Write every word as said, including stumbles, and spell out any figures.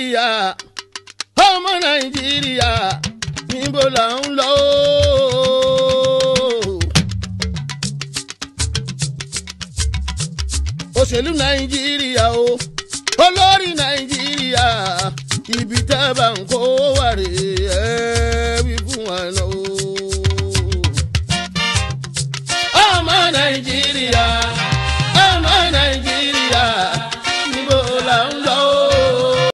nàìjíríà ọmọ nàìjíríà níbo là ń lọ. òṣèlú nàìjíríà o olórí nàìjíríà ibi tẹ́ bá ń kó wà rè é wí fún wa náà. ọmọ nàìjíríà.